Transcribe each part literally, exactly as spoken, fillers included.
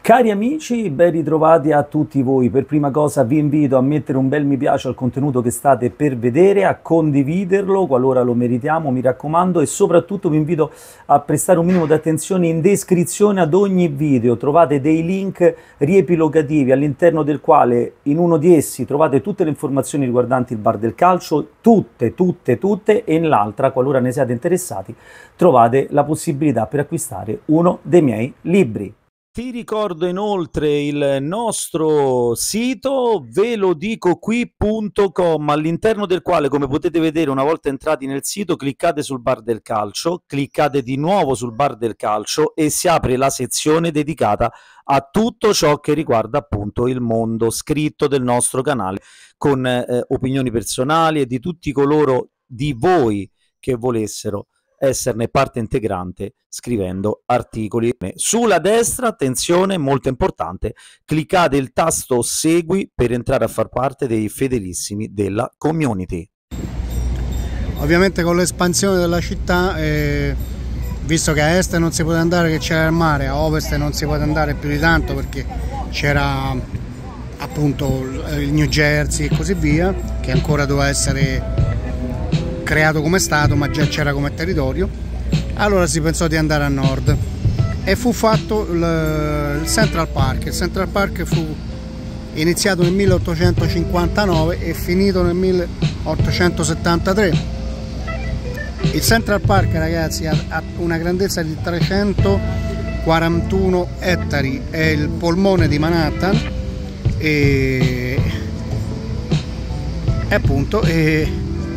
Cari amici, ben ritrovati a tutti voi. Per prima cosa vi invito a mettere un bel mi piace al contenuto che state per vedere, a condividerlo qualora lo meritiamo, mi raccomando, e soprattutto vi invito a prestare un minimo di attenzione. In descrizione ad ogni video trovate dei link riepilogativi all'interno del quale in uno di essi trovate tutte le informazioni riguardanti il bar del calcio, tutte, tutte, tutte, e nell'altra, qualora ne siate interessati, trovate la possibilità per acquistare uno dei miei libri. Ti ricordo inoltre il nostro sito ve lo dico qui punto com, all'interno del quale, come potete vedere, una volta entrati nel sito cliccate sul bar del calcio, cliccate di nuovo sul bar del calcio e si apre la sezione dedicata a tutto ciò che riguarda appunto il mondo scritto del nostro canale, con eh, opinioni personali e di tutti coloro di voi che volessero esserne parte integrante scrivendo articoli. Sulla destra, attenzione, molto importante, cliccate il tasto segui per entrare a far parte dei fedelissimi della community. Ovviamente con l'espansione della città, eh, visto che a est non si poteva andare che c'era il mare, a ovest non si poteva andare più di tanto perché c'era appunto il New Jersey e così via, che ancora doveva essere creato come stato ma già c'era come territorio, allora si pensò di andare a nord e fu fatto il Central Park. Il Central Park fu iniziato nel milleottocentocinquantanove e finito nel milleottocentosettantatré. Il Central Park, ragazzi, ha una grandezza di trecentoquarantuno ettari, è il polmone di Manhattan e, e appunto e,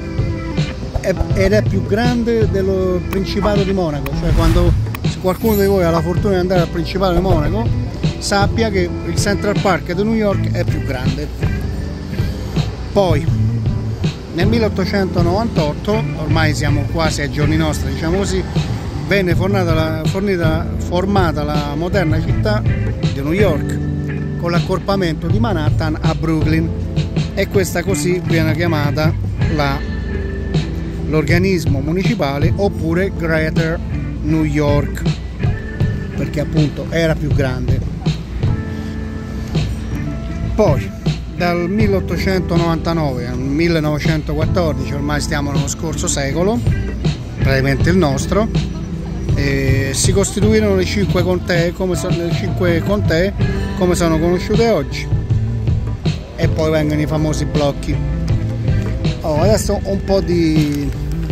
ed è più grande del Principato di Monaco. Cioè, quando qualcuno di voi ha la fortuna di andare al Principato di Monaco, sappia che il Central Park di New York è più grande. Poi nel milleottocentonovantotto, ormai siamo quasi ai giorni nostri, diciamo così, venne formata la, fornita, formata la moderna città di New York con l'accorpamento di Manhattan a Brooklyn, e questa così viene chiamata la l'organismo municipale, oppure Greater New York, perché appunto era più grande. Poi dal milleottocentonovantanove al millenovecentoquattordici, ormai stiamo nello scorso secolo, praticamente il nostro, eh, si costituirono le cinque contee come sono, le cinque contee come sono conosciute oggi, e poi vengono i famosi blocchi. Oh, adesso un po' di,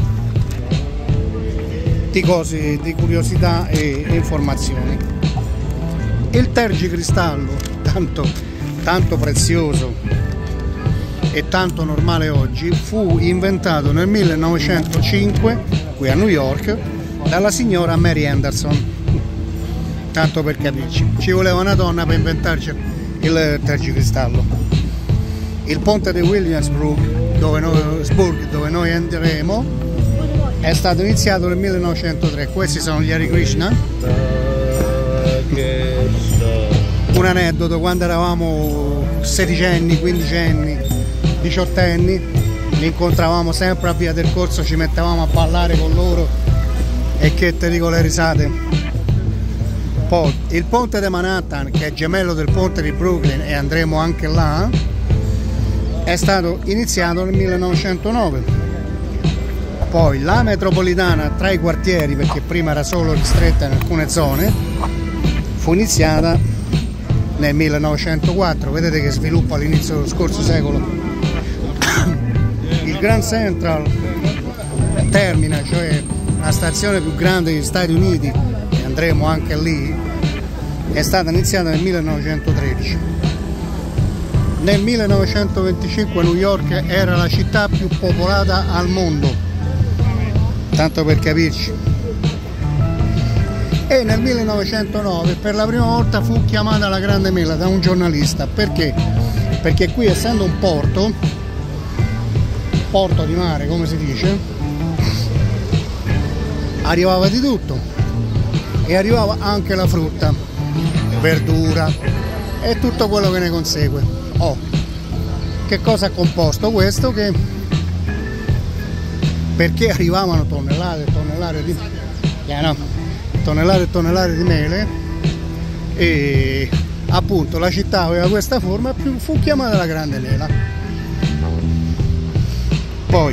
di cose, di curiosità e, e informazioni. Il tergicristallo, tanto, tanto prezioso e tanto normale oggi, fu inventato nel millenovecentocinque qui a New York dalla signora Mary Anderson. Tanto per capirci, ci voleva una donna per inventarci il tergicristallo. Il ponte di Williamsburg dove noi, dove noi andremo è stato iniziato nel millenovecentotre. Questi sono gli Hare Krishna. Un aneddoto: quando eravamo sedicenni, quindicenni, diciottenni, li incontravamo sempre a Via del Corso, ci mettevamo a ballare con loro, e che te dico le risate. Poi il ponte di Manhattan, che è gemello del ponte di Brooklyn, e andremo anche là, è stato iniziato nel millenovecentonove. Poi la metropolitana tra i quartieri, perché prima era solo ristretta in alcune zone, fu iniziata nel millenovecentoquattro. Vedete che sviluppo all'inizio dello scorso secolo. Il Grand Central Terminal, cioè la stazione più grande degli Stati Uniti, e andremo anche lì, è stata iniziata nel millenovecentotredici. Nel millenovecentoventicinque New York era la città più popolata al mondo, tanto per capirci. E nel millenovecentonove per la prima volta fu chiamata la Grande Mela da un giornalista. Perché? Perché qui, essendo un porto, porto di mare come si dice, arrivava di tutto, e arrivava anche la frutta, verdura e tutto quello che ne consegue. Oh, che cosa ha composto questo? Che perché arrivavano tonnellate e tonnellate di, yeah, no, tonnellate e tonnellate di mele, e appunto la città aveva questa forma, più fu chiamata la Grande Mela. Poi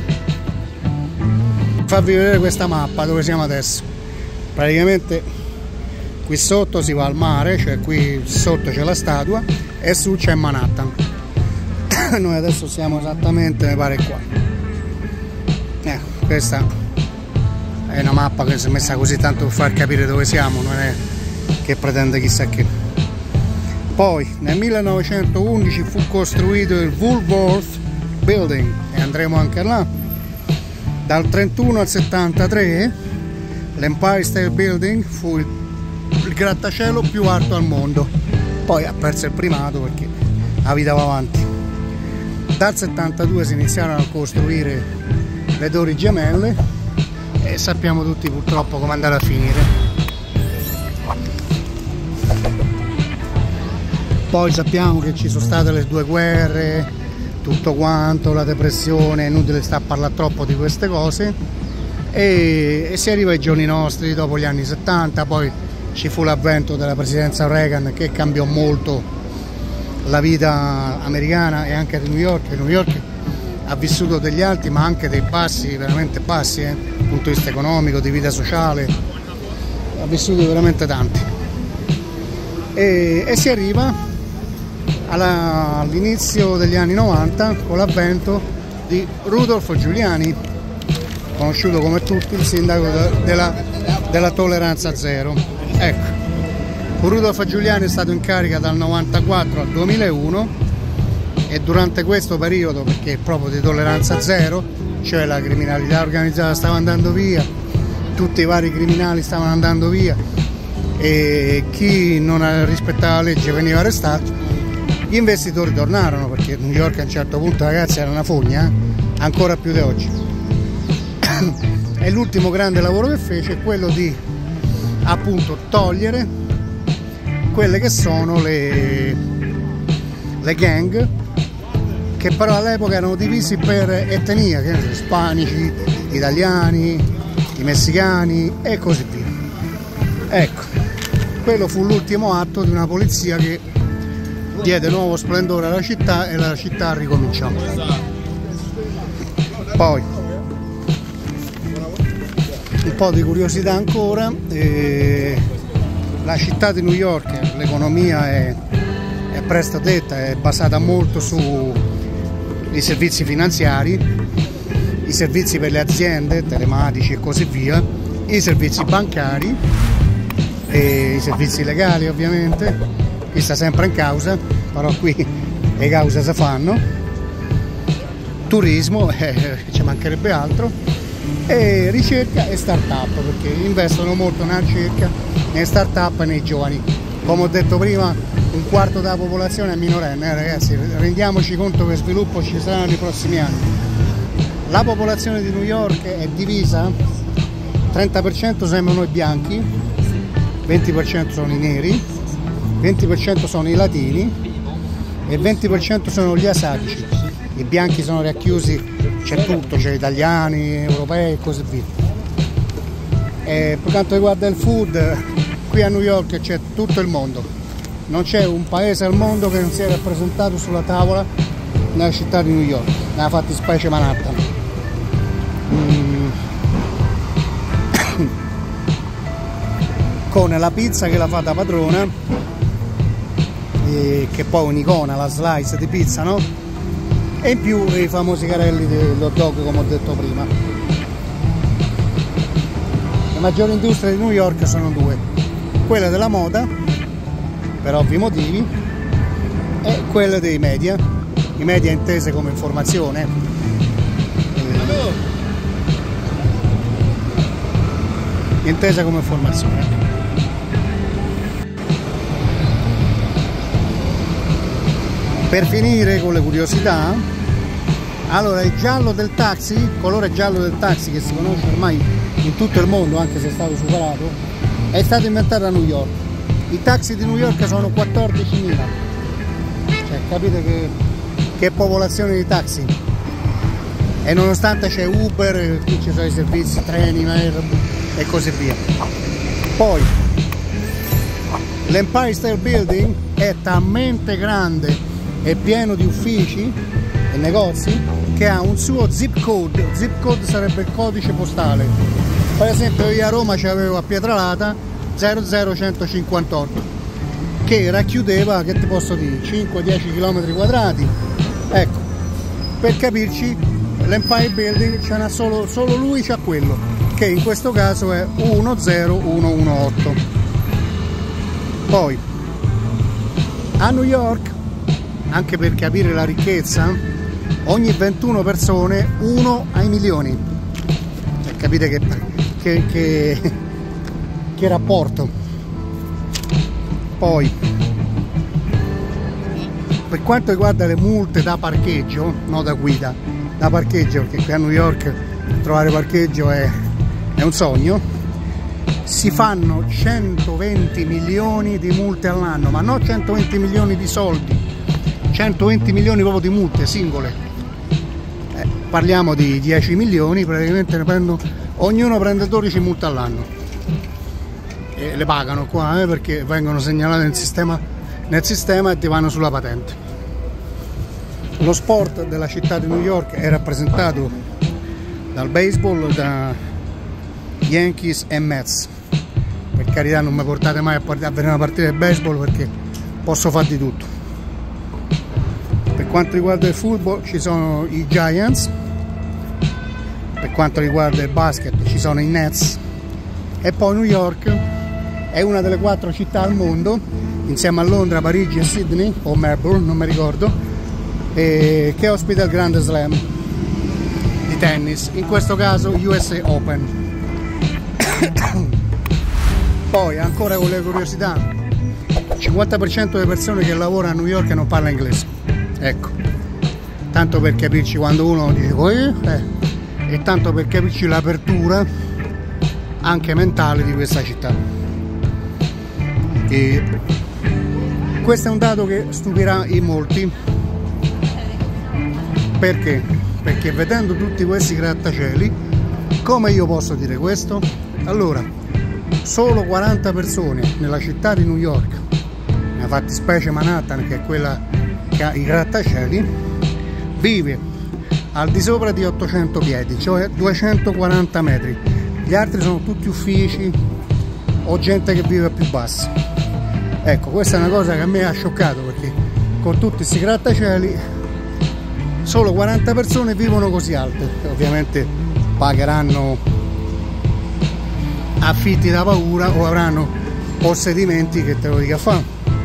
farvi vedere questa mappa dove siamo adesso. Praticamente qui sotto si va al mare, cioè qui sotto c'è la statua e su c'è Manhattan. Noi adesso siamo esattamente, mi pare, qua. Eh, questa è una mappa che si è messa così tanto per far capire dove siamo, non è che pretende chissà che. Poi nel millenovecentoundici fu costruito il Woolworth Building e andremo anche là. Dal trentuno al settantatré l'Empire State Building fu il, il grattacielo più alto al mondo, poi ha perso il primato perché la vita va avanti. Dal settantadue si iniziarono a costruire le Torri Gemelle e sappiamo tutti purtroppo come andare a finire. Poi sappiamo che ci sono state le due guerre, tutto quanto, la depressione, è inutile sta a parlare troppo di queste cose, e, e si arriva ai giorni nostri dopo gli anni settanta. Poi ci fu l'avvento della presidenza Reagan che cambiò molto la vita americana e anche di New York. New York ha vissuto degli alti ma anche dei bassi, veramente bassi, eh, dal punto di vista economico, di vita sociale, ha vissuto veramente tanti, e, e si arriva all'inizio degli anni novanta con l'avvento di Rudolph Giuliani, conosciuto come tutti il sindaco della, della tolleranza zero. Ecco, Rudolph Giuliani è stato in carica dal novantaquattro al duemilauno e durante questo periodo, perché proprio di tolleranza zero, cioè la criminalità organizzata stava andando via, tutti i vari criminali stavano andando via e chi non rispettava la legge veniva arrestato, gli investitori tornarono, perché New York a un certo punto, ragazzi, era una fogna, eh? Ancora più di oggi. E l'ultimo grande lavoro che fece è quello di appunto togliere quelle che sono le, le gang, che però all'epoca erano divisi per etnia, che sono ispanici, italiani, i messicani e così via. Ecco, quello fu l'ultimo atto di una polizia che diede nuovo splendore alla città e la città ricominciò. Poi un po' di curiosità ancora, eh, la città di New York, l'economia è, è presto detta, è basata molto sui servizi finanziari, i servizi per le aziende, telematici e così via, i servizi bancari e i servizi legali ovviamente. Qui sta sempre in causa, però qui le cause si fanno, turismo, eh, ci mancherebbe altro, e ricerca e start-up, perché investono molto nella ricerca, nelle start-up e nei giovani. Come ho detto prima, un quarto della popolazione è minorenne, eh, ragazzi, rendiamoci conto che sviluppo ci sarà nei prossimi anni. La popolazione di New York è divisa, trenta per cento sembrano i bianchi, venti per cento sono i neri, venti per cento sono i latini e il venti per cento sono gli asiatici. I bianchi sono racchiusi, c'è tutto, c'è italiani, europei e così via. E per quanto riguarda il food, qui a New York c'è tutto il mondo, non c'è un paese al mondo che non sia rappresentato sulla tavola nella città di New York, nella fattispecie Manhattan. Mm. Con la pizza che la fa da padrona, che poi è un'icona, la slice di pizza, no? E in più i famosi carelli dell'hot dog, come ho detto prima. Le maggiori industrie di New York sono due: quella della moda, per ovvi motivi, e quelle dei media, i media intese come informazione, eh, intesa come informazione. Per finire con le curiosità, allora il giallo del taxi, il colore giallo del taxi che si conosce ormai in tutto il mondo, anche se è stato superato, è stato inventato a New York. I taxi di New York sono quattordicimila, cioè capite che, che popolazione di taxi, e nonostante c'è Uber, qui ci sono i servizi, treni, e così via. Poi l'Empire State Building è talmente grande e pieno di uffici e negozi che ha un suo zip code. Zip code sarebbe il codice postale. Per esempio io a Roma c'avevo a Pietralata zero zero centocinquantotto, che racchiudeva, che ti posso dire, cinque dieci chilometri quadrati. Ecco, per capirci, l'Empire Building ce n'ha solo, solo lui c'ha quello, che in questo caso è uno zero uno uno otto. Poi a New York, anche per capire la ricchezza, ogni ventuno persone uno ai milioni. Cioè, capite che, che, che, che rapporto. Poi per quanto riguarda le multe da parcheggio, no da guida, da parcheggio, perché qui a New York trovare parcheggio è, è un sogno, si fanno centoventi milioni di multe all'anno, ma non centoventi milioni di soldi, centoventi milioni proprio di multe singole. Eh, parliamo di dieci milioni, praticamente ne prendo, ognuno prende dodici multe all'anno e le pagano qua, eh, perché vengono segnalate nel sistema, nel sistema e ti vanno sulla patente. Lo sport della città di New York è rappresentato dal baseball, da Yankees e Mets. Per carità, non mi portate mai a, a vedere una partita di baseball perché posso fare di tutto. Per quanto riguarda il football ci sono i Giants, per quanto riguarda il basket ci sono i Nets, e poi New York è una delle quattro città al mondo, insieme a Londra, Parigi e Sydney, o Melbourne, non mi ricordo, e che ospita il Grande Slam di tennis, in questo caso U S A Open. Poi ancora con le curiosità, il cinquanta per cento delle persone che lavorano a New York non parla inglese, ecco, tanto per capirci quando uno dice eh, e tanto per capirci l'apertura anche mentale di questa città. E questo è un dato che stupirà in molti. Perché? Perché vedendo tutti questi grattacieli, come io posso dire questo? Allora, solo quaranta persone nella città di New York, nella fattispecie Manhattan, che è quella che ha i grattacieli, vive al di sopra di ottocento piedi, cioè duecentoquaranta metri. Gli altri sono tutti uffici o gente che vive più bassi. Ecco, questa è una cosa che a me ha scioccato, perché con tutti questi grattacieli solo quaranta persone vivono così alte. Ovviamente pagheranno affitti da paura o avranno possedimenti che te lo dica fa.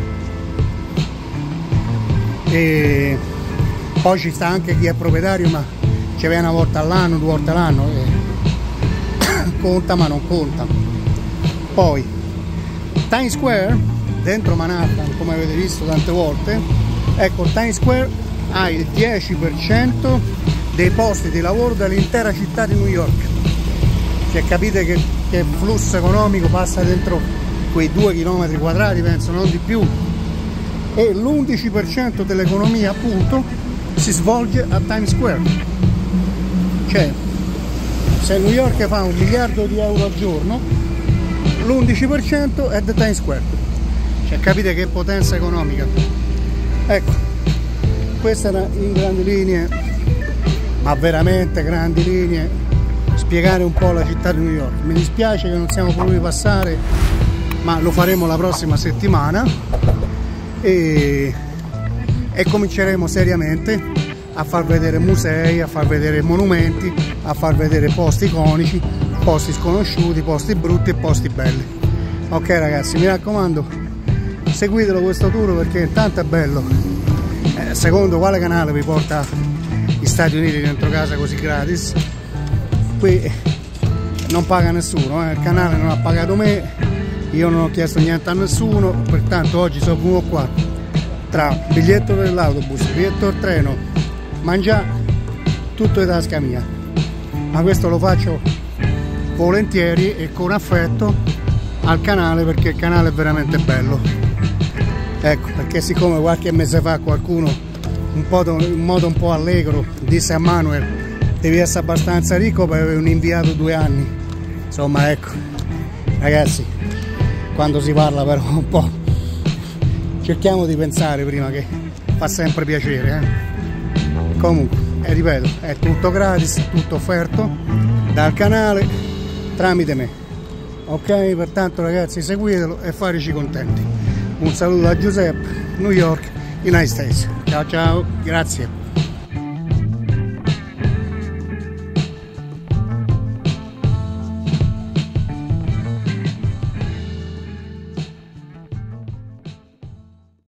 E poi ci sta anche chi è proprietario ma ci viene una volta all'anno, due volte all'anno, e conta ma non conta. Poi Times Square, dentro Manhattan, come avete visto tante volte, ecco, Times Square ha il dieci per cento dei posti di lavoro dell'intera città di New York. Cioè, capite che, che flusso economico passa dentro quei due chilometri quadrati, penso, non di più. E l'undici per cento dell'economia, appunto, si svolge a Times Square. Cioè, se New York fa un miliardo di euro al giorno, l'undici per cento è da Times Square. Cioè, capite che potenza economica. Ecco, questa era in grandi linee, ma veramente grandi linee, spiegare un po' la città di New York. Mi dispiace che non siamo potuti passare, ma lo faremo la prossima settimana e, e cominceremo seriamente a far vedere musei, a far vedere monumenti, a far vedere posti iconici, posti sconosciuti, posti brutti e posti belli. Ok ragazzi, mi raccomando, seguitelo questo tour perché intanto è bello. Eh, secondo quale canale vi porta gli Stati Uniti dentro casa così gratis? Qui non paga nessuno, eh. Il canale non ha pagato me, io non ho chiesto niente a nessuno, pertanto oggi sono venuto qua tra biglietto dell'autobus, biglietto del treno, mangiare, tutto di tasca mia. Ma questo lo faccio volentieri e con affetto al canale, perché il canale è veramente bello. Ecco, perché siccome qualche mese fa qualcuno un po' in modo un po' allegro disse a Manuel devi essere abbastanza ricco per avere un inviato due anni, insomma, ecco ragazzi, quando si parla però un po' cerchiamo di pensare prima, che fa sempre piacere, eh? Comunque, e ripeto, è tutto gratis, tutto offerto dal canale tramite me, ok? Pertanto ragazzi, seguitelo e fateci contenti. Un saluto da Giuseppe, New York, United States. Ciao ciao, grazie.